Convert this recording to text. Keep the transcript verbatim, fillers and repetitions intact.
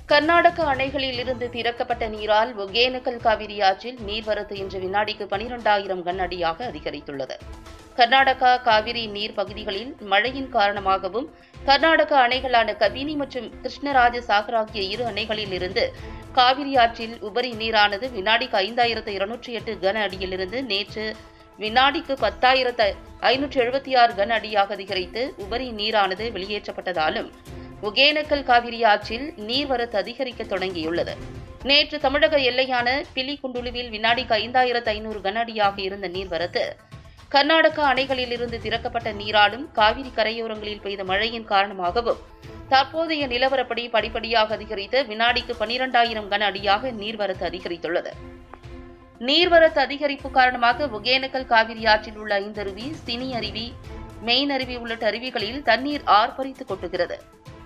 கர்நாடக அணைகளில் இருந்து திறக்கப்பட்ட நீரால் ஒகேனக்கல் காவிரி ஆற்றில் நீர்வரத்து இன்று வினாடிக்கு பனிரெண்டாயிரம் கன அடியாக அதிகரித்துள்ளது. கர்நாடகா காவிரி நீர் பகுதிகளில் மழையின் காரணமாகவும் கர்நாடக அணைகளான கபினி மற்றும் கிருஷ்ணராஜ சாகர் ஆகிய இரு அணைகளில் இருந்து காவிரி ஆற்றில் உபரி நீரானது வினாடிக்கு ஐந்தாயிரத்து இருநூற்றி எட்டு கன அடியிலிருந்து நேற்று வினாடிக்கு பத்தாயிரத்து ஐநூற்று எழுபத்தி ஆறு கன அடியாக அதிகரித்து உபரி நீரானது வெளியேற்றப்பட்டதாலும் ஒகேனக்கல் காவிரி ஆற்றில் நீர்வரத்து அதிகரிக்க தொடங்கியுள்ளது. நேற்று தமிழக எல்லையான பிலிகுண்டுலுவில் வினாடிக்கு ஐந்தாயிரத்து ஐநூறு கன அடியாக இருந்த நீர்வரத்து கர்நாடக அணைகளில் இருந்து திறக்கப்பட்ட நீராலும் காவிரி கரையோரங்களில் பெய்த மழையின் காரணமாகவும் தற்போதைய நிலவரப்படி படிப்படியாக அதிகரித்து வினாடிக்கு பனிரெண்டாயிரம் கன அடியாக நீர்வரத்து அதிகரித்துள்ளது. நீர்வரத்து அதிகரிப்பு காரணமாக ஒகேனக்கல் காவிரி ஆற்றில் உள்ள ஐந்தருவி, சினி அருவி, மெயின் அருவி உள்ளிட்ட அருவிகளில் தண்ணீர் ஆர்ப்பரித்து கொட்டுகிறது.